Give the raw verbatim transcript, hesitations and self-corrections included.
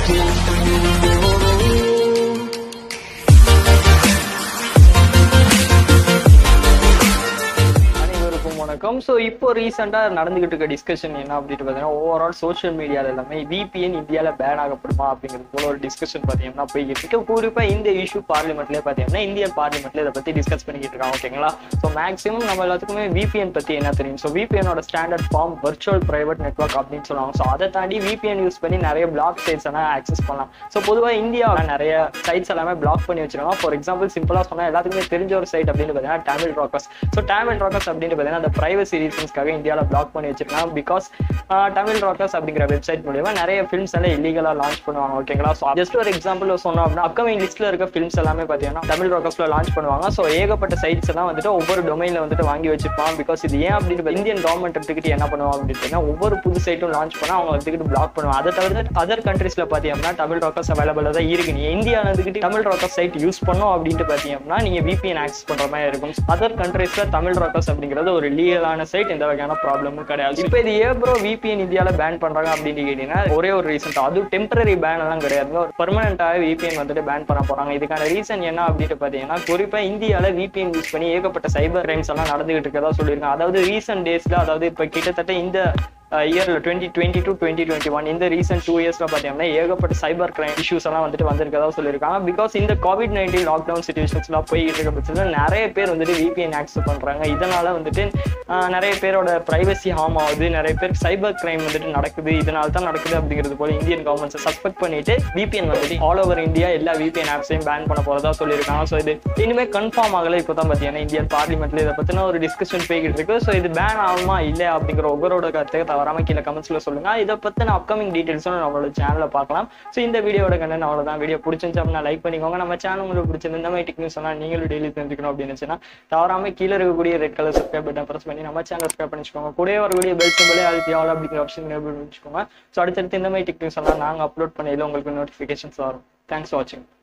வணக்கம். ஸோ இப்போ ரீசெண்டாக நடந்துகிட்டு இருக்க டிஸ்கஷன் என்ன அப்படின்னு பார்த்தீங்கன்னா, ஓவரால் சோஷியல் மீடியாவில் எல்லாமே விபிஎன் இந்தியாவில் பேன் ஆகப்படுமா அப்படிங்கிறது போல ஒரு டிஸ்கஷன் பார்த்தீங்கன்னா போய்கிட்டு இருக்கு. குறிப்பாக இந்த இஷ்யூ பார்லிமெண்ட்லேயே பார்த்தீங்கன்னா இந்தியன் பார்லிமெண்ட்ல இதை பற்றி டிஸ்கஸ் பண்ணிக்கிட்டு இருக்காங்க. ஓகேங்களா? ஸோ மேக்ஸிமம் நம்ம எல்லாத்துக்குமே விபிஎன் பற்றி என்ன தெரியும்? ஸோ விபிஎனோட standard form virtual private network அப்படின்னு சொல்லுவாங்க. ஸோ அதை தாண்டி விபிஎன் யூஸ் பண்ணி நிறைய பிளாக் சைட்ஸ் எல்லாம் ஆக்சஸ் பண்ணலாம். ஸோ பொதுவாக இந்தியாவில் நிறைய சைட்ஸ் எல்லாமே பிளாக் பண்ணி வச்சிருக்காங்க. ஃபார் எக்ஸாம்பிள் சிம்பிளாக சொன்னால் எல்லாத்துக்குமே தெரிஞ்ச ஒரு சைட் அப்படின்னு பார்த்தீங்கன்னா Tamil rockers. So Tamil rockers அப்படின்னு பார்த்தீங்கன்னா அந்த பிரைவசி ரீசன்ஸ்க்காக இந்தியாவில் பிளாக் பண்ணி வச்சிருக்காங்க. பிகாஸ் தமிழ் ராக்கர்ஸ் அப்படிங்கிற வெப்சைட் மூலியமா நிறைய ஃபிலிம்ஸ் எல்லாம் இல்லீகலா லான்ச் பண்ணுவாங்க. ஓகேங்களா? ஸோ ஜஸ்ட் ஒரு எக்ஸாம்பிள் சொன்னோம் அப்படின்னா அப்கமிங் லிஸ்ட்ல இருக்க ஃபிலிம்ஸ் எல்லாமே பார்த்தீங்கன்னா தமிழ் ராக்கர்ஸ்ல லான்ச் பண்ணுவாங்க. ஸோ ஏகப்பட்ட சைட்ஸ் எல்லாம் வந்துட்டு ஒவ்வொரு டொமைன்ல வந்துட்டு வாங்கி வச்சிருப்பாங்க. பிகாஸ் இது ஏன் அப்படின்னு இந்தியன் கவர்மெண்ட் எடுத்துக்கிட்டு என்ன பண்ணுவாங்க அப்படின்னு ஒவ்வொரு புது சைட்டும் லான்ச் பண்ணா அவங்க எடுத்துக்கிட்டு பிளாக் பண்ணுவாங்க. அதை தவிர்த்து அதர் கண்ட்ரீஸ்ல பார்த்தீங்கன்னா தமிழ் ராக்கர்ஸ் அவைலபிளா தான் இருக்கு. நீங்க இந்தியாவில் வந்துட்டு தமிழ் ராக்கர் சைட் யூஸ் பண்ணோம் அப்படின்ட்டு பார்த்தீங்கன்னா நீங்க விபிஎன் ஆக்சஸ் பண்ற மாதிரி இருக்கும். அதர் கண்ட்ரீஸ்ல தமிழ் ராக்கர்ஸ் அப்படிங்கிறது ஒரு லீகலான சைட், எந்த வகையான ப்ராப்ளமும் கிடையாது. இப்போ இது ஏன் ப்ரோ விபிஎன் இந்தியாவில் பேன் பண்றாங்க அப்படின்னு கேட்டீங்கன்னா ஒரே ஒரு ரீசன், அது டெம்பரரி பேன் எல்லாம் கிடையாது, ஒரு பெர்மனன்டாக விபிஎன் வந்துட்டு பேன் பண்ண போறாங்க. இதுக்கான ரீசன் என்ன அப்படின்னு பார்த்தீங்கன்னா குறிப்பா இந்தியாவில் விபிஎன் யூஸ் பண்ணி ஏகப்பட்ட சைபர் கிரைம்ஸ் எல்லாம் நடந்துகிட்டு இருக்கதா சொல்லியிருக்காங்க. அதாவது ரீசன்ட் டேஸ்ல, அதாவது இப்போ கிட்டத்தட்ட இந்த இயர்ல twenty twenty two twenty twenty one இந்த ரீசன்ட் டூ இயர்ஸ்ல பார்த்தீங்கன்னா ஏகப்பட்ட சைபர் கிரைம் இஷ்யூஸ் எல்லாம் வந்துட்டு வந்திருக்கதா சொல்லியிருக்காங்க. பிகாஸ் இந்த கோவிட் நைன்டீன் லாக்டவுன் சுச்சுவேஷன்ஸ்லாம் போய்கிட்டு இருக்க பட்சத்தில் நிறைய பேர் வந்துட்டு விபிஎன் ஆக்சஸ் பண்றாங்க. இதனால வந்துட்டு நிறைய பேரோட பிரைவசி ஹார்ம் ஆகுது, நிறைய பேர் சைபர் கிரைம் வந்துட்டு நடக்குது, இதனால தான் நடக்குது அப்படிங்கிறது போல இந்தியன் கவர்மெண்ட்ஸை சஸ்பெக்ட் பண்ணிட்டு விபிஎன் வந்துட்டு ஆல் ஓவர் இந்தியா எல்லா விபிஎன் ஆப்ஸையும் பேன் பண்ண போறதா சொல்லியிருக்காங்க. ஸோ இது இனிமே கன்ஃபார்ம் ஆகல. இப்போ தான் பார்த்தீங்கன்னா இந்தியன் பார்லிமெண்ட்ல இதை பத்தின ஒரு டிஸ்கஷன் போய்கிட்டு இருக்கு. ஸோ இது பேன் ஆகுமா இல்லை அப்படிங்கிற ஒவ்வொருட கருத்தை வராம கீழே கமெண்ட்ஸ்ல சொல்லுங்க. இதை பத்தின அப்கமிங் டீடைல்ஸும் நம்மளோட சேனல்ல பார்க்கலாம். ஸோ இந்த வீடியோட கண்டென்ட் அவ்வளவுதான். வீடியோ பிடிச்சிருந்துச்சு அப்படின்னா லைக் பண்ணிக்கோங்க. நம்ம சேனல் உங்களுக்கு பிடிச்சிருந்து இந்த மாதிரி டெக்னிக்ஸ் எல்லாம் நீங்களும் டெய்லி தெரிஞ்சுக்கணும் அப்படின்னு நினைச்சுன்னா தவறாம கீழே இருக்கக்கூடிய red colour subscribe button press பண்ணி நம்ம சேனல் சப்ஸ்கிரைப் பண்ணிச்சுக்கோங்க. கூட வரக்கூடிய பெல் சிம்பலே அழுத்தி ஆல் அப்படிங்கிற ஆப்ஷன் வச்சுக்கோங்க. ஸோ அடுத்தடுத்து இந்த மாதிரி டெக்னிக்ஸ் எல்லாம் நாங்கள் அப்லோட் பண்ணையில உங்களுக்கு நோட்டிஃபிகேஷன்ஸ் வரும். தேங்க்ஸ் ஃபார் வாட்சிங்.